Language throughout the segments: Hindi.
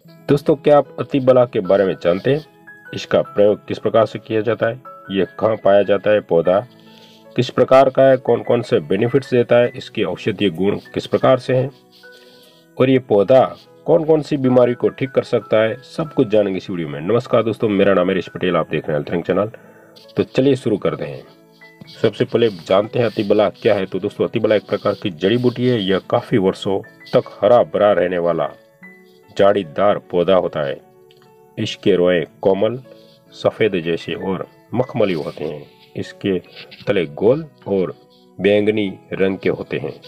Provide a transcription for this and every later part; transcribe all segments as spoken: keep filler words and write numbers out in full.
दोस्तों, क्या आप अतिबला के बारे में जानते हैं? इसका प्रयोग किस प्रकार से किया जाता है, यह कहाँ पाया जाता है, पौधा किस प्रकार का है, कौन कौन से बेनिफिट्स देता है, इसके औषधीय गुण किस प्रकार से हैं और ये पौधा कौन कौन सी बीमारी को ठीक कर सकता है, सब कुछ जानेंगे इस वीडियो में। नमस्कार दोस्तों, मेरा नाम है ऋषि पटेल, आप देख रहे हैं हेल्थ चैनल। तो चलिए शुरू करते हैं। सबसे पहले जानते हैं अतिबला क्या है। तो दोस्तों, अतिबला एक प्रकार की जड़ी बूटी है। यह काफी वर्षों तक हरा भरा रहने वाला जाड़ीदार पौधा होता है। इसके रोए कोमल, सफेद जैसे और मखमली होते हैं। इसके तले गोल और बैंगनी रंग के होते हैं।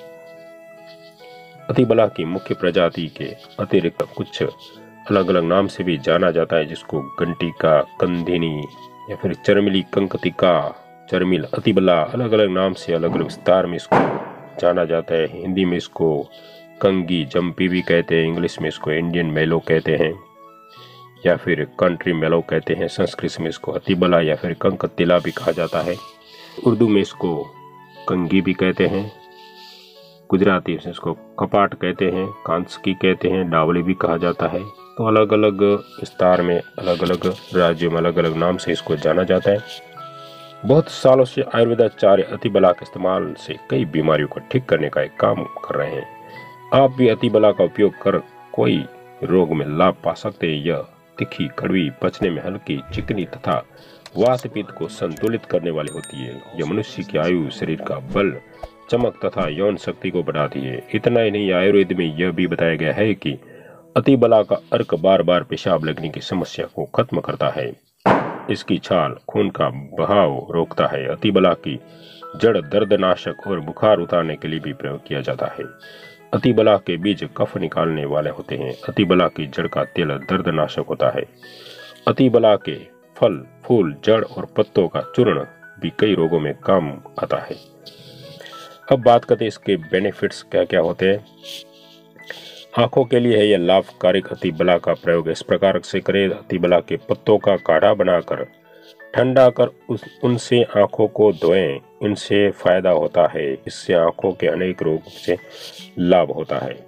अतिबला की मुख्य प्रजाति के अतिरिक्त कुछ अलग अलग नाम से भी जाना जाता है, जिसको गंटिका, कंधिनी या फिर चरमिली, कंकतिका, चरमिल, अतिबला, अलग अलग नाम से अलग अलग विस्तार में इसको जाना जाता है। हिंदी में इसको कंगी जम्पी भी कहते हैं, इंग्लिश में इसको इंडियन मेलो कहते हैं या फिर कंट्री मेलो कहते हैं। संस्कृत में इसको अतिबला या फिर कंकतिला भी कहा जाता है। उर्दू में इसको कंगी भी कहते हैं। गुजराती में इसको कपाट कहते हैं, कांसकी कहते हैं, डावली भी कहा जाता है। तो अलग अलग विस्तार में अलग अलग राज्यों में अलग अलग नाम से इसको जाना जाता है। बहुत सालों से आयुर्वेदाचार्य अतिबला के इस्तेमाल से कई बीमारियों को ठीक करने का एक काम कर रहे हैं। आप भी अतिबला का उपयोग कर कोई रोग में लाभ पा सकते हैं। यह तीखी, कड़वी, पचने में हल्की, चिकनी तथा वात पित्त को संतुलित करने वाली होती है। यह मनुष्य की आयु, शरीर का बल, चमक तथा यौन शक्ति को बढ़ाती है। इतना ही नहीं, आयुर्वेद में यह भी बताया गया है कि अतिबला का अर्क बार बार पेशाब लगने की समस्या को खत्म करता है। इसकी छाल खून का बहाव रोकता है। अतिबला की जड़ दर्दनाशक और बुखार उतारने के लिए भी प्रयोग किया जाता है। अतिबला के बीज कफ निकालने वाले होते हैं। अतिबला की जड़ का तेल दर्दनाशक होता है। अतिबला के फल, फूल, जड़ और पत्तों का चूर्ण भी कई रोगों में काम आता है। अब बात करते हैं इसके बेनिफिट्स क्या क्या होते हैं। आंखों के लिए है यह लाभकारी। अतिबला का प्रयोग इस प्रकार से करें। अतिबला के पत्तों का काढ़ा बनाकर ठंडा कर उस उनसे आंखों को धोएं। इनसे फायदा होता है। इससे आंखों के अनेक रोग से लाभ होता है।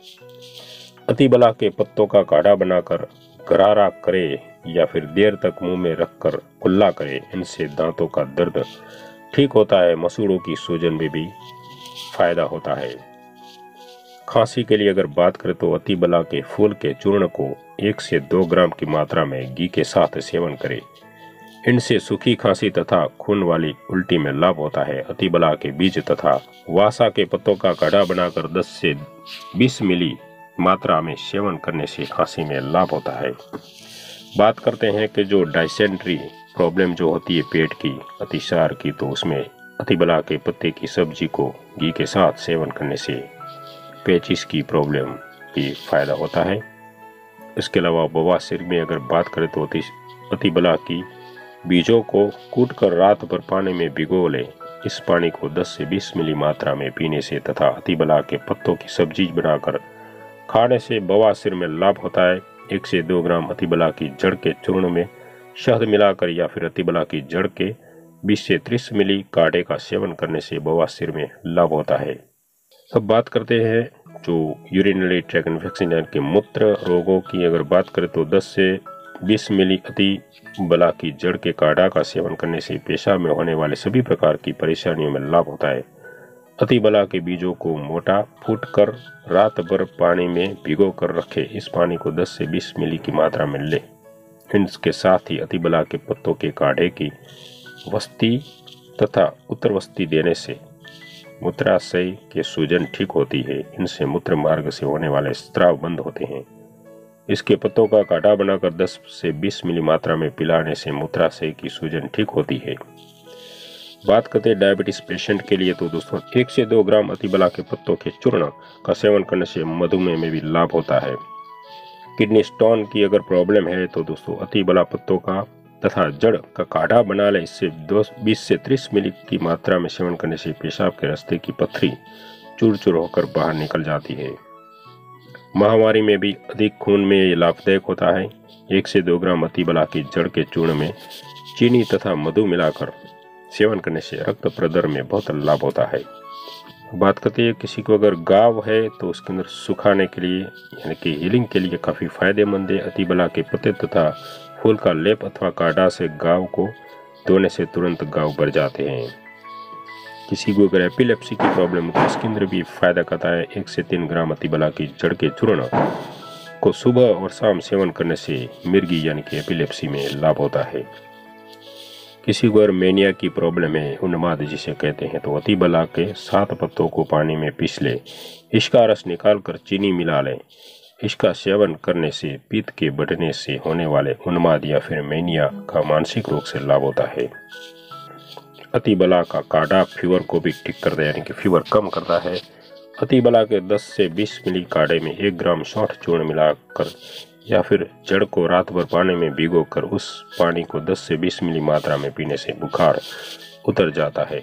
अतिबला के पत्तों का काढ़ा बनाकर गरारा करे या फिर देर तक मुंह में रखकर कुल्ला करे। इनसे दांतों का दर्द ठीक होता है। मसूड़ों की सूजन में भी फायदा होता है। खांसी के लिए अगर बात करें तो अतिबला के फूल के चूर्ण को एक से दो ग्राम की मात्रा में घी के साथ सेवन करें। इनसे सूखी खांसी तथा खून वाली उल्टी में लाभ होता है। अतिबला के बीज तथा वासा के पत्तों का काढ़ा बनाकर दस से बीस मिली मात्रा में सेवन करने से खांसी में लाभ होता है। बात करते हैं कि जो डाइसेंट्री प्रॉब्लम जो होती है पेट की, अतिसार की, तो उसमें अतिबला के पत्ते की सब्जी को घी के साथ सेवन करने से पेचिस की प्रॉब्लम भी फायदा होता है। इसके अलावा बवासीर में अगर बात करें तो अतिबला की बीजों को कूटकर रात भर पानी में भिगो ले। इस पानी को दस से बीस मिली मात्रा में पीने से तथा अतिबला के पत्तों की सब्जी बनाकर खाने से बवासीर में लाभ होता है। एक से दो ग्राम अतिबला की जड़ के चूर्ण में शहद मिलाकर या फिर अतिबला की जड़ के बीस से तीस मिली काढ़े का सेवन करने से बवासीर में लाभ होता है। अब बात करते हैं जो यूरिनरी ट्रैक्ट इन्फेक्शन यानी कि मूत्र रोगों की अगर बात करें तो दस से बीस मिली अतिबला की जड़ के काढ़ा का सेवन करने से पेशाब में होने वाले सभी प्रकार की परेशानियों में लाभ होता है। अतिबला के बीजों को मोटा फूट कर रात भर पानी में भिगो कर रखे। इस पानी को दस से बीस मिली की मात्रा में ले। इसके साथ ही अतिबला के पत्तों के काढ़े की वस्ती तथा उत्तरवस्ती देने से मूत्राशय के सूजन ठीक होती है। इनसे मूत्र मार्ग से होने वाले स्राव बंद होते हैं। इसके पत्तों का काढ़ा बनाकर दस से बीस मिली मात्रा में पिलाने से मूत्राशय की सूजन ठीक होती है। बात करते हैं डायबिटीज पेशेंट के लिए तो दोस्तों एक से दो ग्राम अतिबला के पत्तों के चूर्ण का सेवन करने से मधुमेह में भी लाभ होता है। किडनी स्टोन की अगर प्रॉब्लम है तो दोस्तों अतिबला पत्तों का तथा जड़ का काढ़ा बना ले। इससे बीस से तीस मिली की मात्रा में सेवन करने से पेशाब के रास्ते की पथरी चूर चूर होकर बाहर निकल जाती है। महामारी में भी अधिक खून में ये लाभदायक होता है। एक से दो ग्राम अतिबला की जड़ के चूर्ण में चीनी तथा मधु मिलाकर सेवन करने से रक्त प्रदर में बहुत लाभ होता है। बात करते हैं किसी को अगर गाव है तो उसके अंदर सुखाने के लिए यानी कि हीलिंग के लिए काफ़ी फायदेमंद है। अतिबला के पत्ते तथा फूल का लेप अथवा काढ़ा से गाव को धोने से तुरंत गाव भर जाते हैं। किसी को अगर एपिलेप्सी की प्रॉब्लम है तो इसके अंदर भी फायदा करता है। एक से तीन ग्राम अतिबला की जड़ के चूर्ण को सुबह और शाम सेवन करने से मिर्गी यानी कि एपिलेप्सी में लाभ होता है। किसी को अगर मेनिया की प्रॉब्लम है, उन्माद जिसे कहते हैं, तो अतिबला के सात पत्तों को पानी में पीस ले, इसका रस निकालकर चीनी मिला लें। इसका सेवन करने से पित्त के बढ़ने से होने वाले उन्माद या फिर मेनिया का मानसिक रोग से लाभ होता है। अतिबला का काढ़ा फीवर को भी ठीक करता है यानी कि फीवर कम करता है। अतिबला के दस से बीस मिली काढ़े में एक ग्राम सौंठ चूर्ण मिलाकर या फिर जड़ को रात भर पानी में भिगोकर उस पानी को दस से बीस मिली मात्रा में पीने से बुखार उतर जाता है।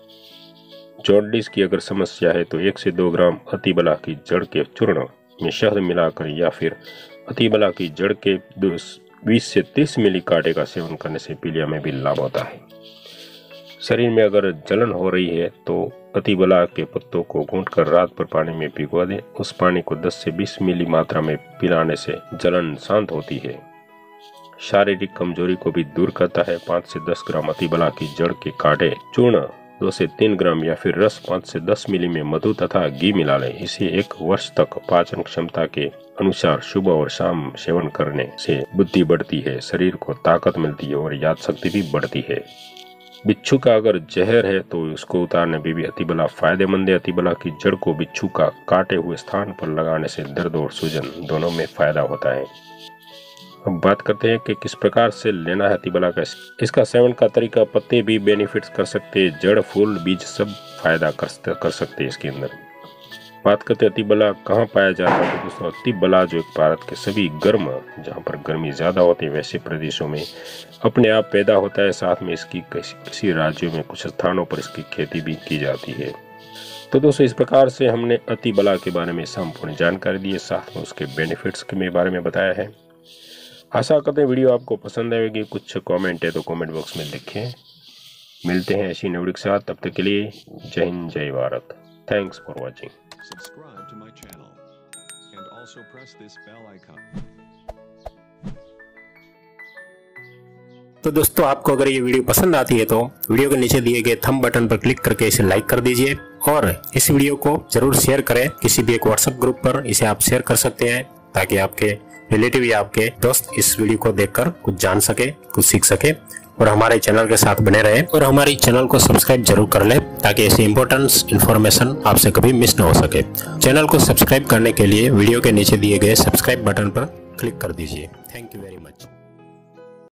जॉन्डिस की अगर समस्या है तो एक से दो ग्राम अतिबला की जड़ के चूर्ण में शहद मिलाकर या फिर अतिबला की जड़ के बीस से तीस मिली काढ़े का सेवन करने से पीलिया में भी लाभ होता है। शरीर में अगर जलन हो रही है तो अतिबला के पत्तों को गूंथकर रात भर पानी में भिगो दें। उस पानी को दस से बीस मिली मात्रा में पिलाने से जलन शांत होती है। शारीरिक कमजोरी को भी दूर करता है। पाँच से दस ग्राम अतिबला की जड़ के काढ़े चूर्ण दो से तीन ग्राम या फिर रस पाँच से दस मिली में मधु तथा घी मिला लें। इसे एक वर्ष तक पाचन क्षमता के अनुसार सुबह और शाम सेवन करने से बुद्धि बढ़ती है, शरीर को ताकत मिलती है और याद शक्ति भी बढ़ती है। बिच्छू का अगर जहर है तो उसको उतारने में भी अतिबला फायदेमंद है। अतिबला की जड़ को बिच्छू का काटे हुए स्थान पर लगाने से दर्द और सूजन दोनों में फायदा होता है। अब बात करते हैं कि किस प्रकार से लेना है अतिबला का। इसका सेवन का तरीका, पत्ते भी बेनिफिट्स कर सकते हैं, जड़ फूल बीज सब फायदा कर, कर सकते हैं इसके अंदर। बात करते हैं अतिबला कहाँ पाया जाता है तो दोस्तों अतिबला जो एक भारत के सभी गर्म जहाँ पर गर्मी ज़्यादा होती है वैसे प्रदेशों में अपने आप पैदा होता है। साथ में इसकी किसी किसी राज्यों में कुछ स्थानों पर इसकी खेती भी की जाती है। तो दोस्तों इस प्रकार से हमने अतिबला के बारे में संपूर्ण जानकारी दी है, साथ में उसके बेनिफिट्स के बारे में बताया है। आशा करते हैं वीडियो आपको पसंद आएगी। कुछ कॉमेंट है तो कॉमेंट बॉक्स में लिखें। मिलते हैं ऐसी वीडियो के साथ, तब तक के लिए जय हिंद जय Bharat. Thanks for watching. Subscribe to my channel and also press this bell icon. तो दोस्तों आपको अगर ये वीडियो पसंद आती है तो वीडियो के नीचे दिए गए थंब बटन पर क्लिक करके इसे लाइक कर दीजिए और इस वीडियो को जरूर शेयर करें। किसी भी एक व्हाट्सएप ग्रुप पर इसे आप शेयर कर सकते हैं ताकि आपके रिलेटिव या आपके दोस्त इस वीडियो को देखकर कुछ जान सके, कुछ सीख सके और हमारे चैनल के साथ बने रहे। और हमारे चैनल को सब्सक्राइब जरूर कर ले ताकि ऐसी इंपॉर्टेंस इन्फॉर्मेशन आपसे कभी मिस न हो सके। चैनल को सब्सक्राइब करने के लिए वीडियो के नीचे दिए गए सब्सक्राइब बटन पर क्लिक कर दीजिए। Thank you very much.